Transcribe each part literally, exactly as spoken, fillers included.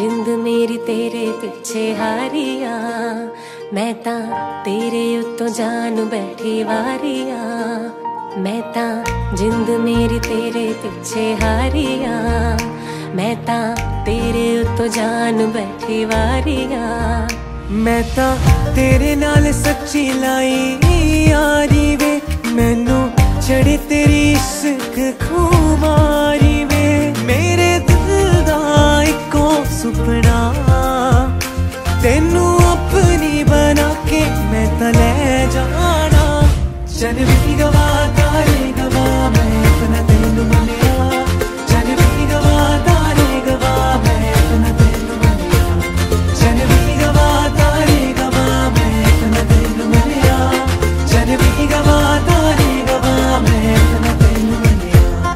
जिंद मेरी तेरे पिछे हारिया, मैं ता तेरे उत्तों जान बैठी वारिया। मैं ता जिंद मेरी तेरे पिछे हारिया, मैं ता तेरे उत्तों जान बैठी वारिया। मैं ता तेरे नाल सच्ची लाई यारी वे, मैनू चढ़े तेरी इश्क खुमारी वे। मेरे दिल दा इको सुपना तेनू अपनी बना के मैं ता ले जाना। चल भी गवा तारे गवा मैं अपना तेनू मनिया, चल भी गवा तारे गवा मैं अपना तेनू मनिया, चल भी गवा तारे गवा मैं अपना तेनू मनिया, चल भी गवा तारे गवा मैं अपना तेनू मनिया।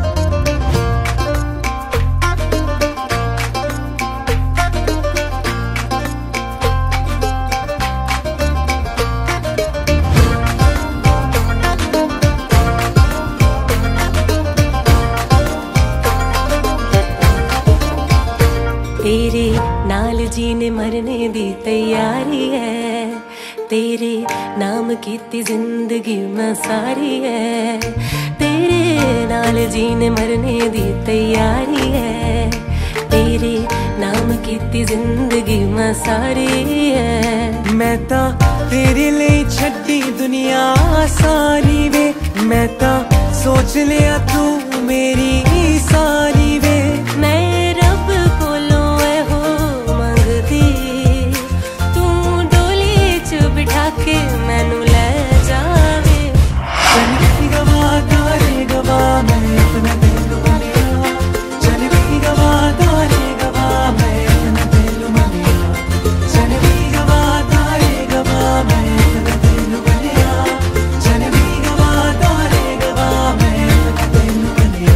तेरे नाल जीने मरने दी तैयारी है, तेरे नाम कीती जिंदगी मैं सारी है। तेरे नाल जीने मरने दी तैयारी है, तेरे नाम कीती जिंदगी मैं सारी है। मैं ता तेरे लिए छड्डी दुनिया सारी वे, मैं ता सोच लिया तू मेरी सारी वे। मैं रब कोलों हो मंगदी, तू डोली च बिठा के मैनू ले जावे। चल भी गवा तारे गवा मैं अपना तेनू मनिया, चल भी गवा तारे गवा मैं अपना तेनू मनिया, चल भी गवा तारे गवा मैं अपना तेनू मनिया, चल भी गवा तारे गवा मैं अपना तेनू मनिया।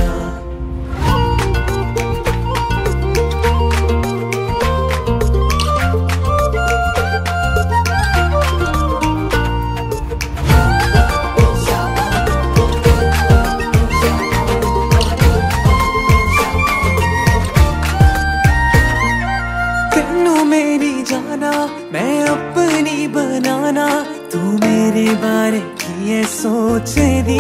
मेरी जाना मैं अपनी बनाना, तू मेरे बारे की है सोच दी।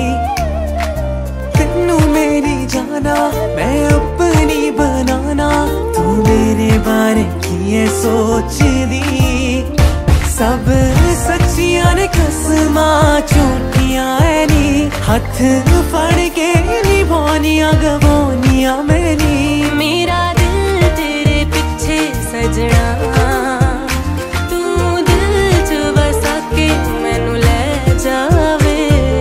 तेनू मेरी जाना मैं अपनी बनाना, तू मेरे बारे की है सोच दी। सब सच्चियां ने कसमां झूठियां है नी, हथ फड़ के निभानियां गवानियां मैनी। मेरा दिल तेरे पिछे सजना, तू दिल च बसा के मैनू ले जावे।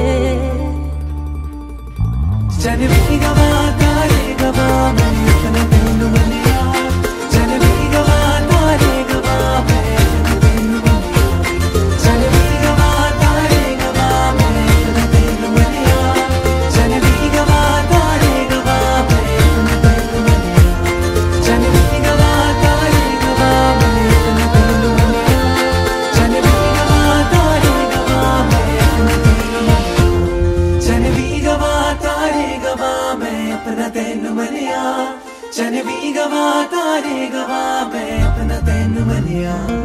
चल भी गवा तारे गवा मैं अपना तेनू मनिया, चल भी गवा तारे गवा मैं अपना तेनू मनिया, चल भी गवा तारे गवा मैं अपना तेनू मनिया, चल भी गवा तारे गवा मैं अपना तेनू मनिया, चल भी गवा तारे गवा मैं अपना तेनू मनिया, चल भी गवा तारे गवा मैं अपना तेनू मनिया, चल भी गवा तारे गवा मैं अपना तेनू मनिया, चल भी गवा तारे गवा मैं अपना तेनू मनिया।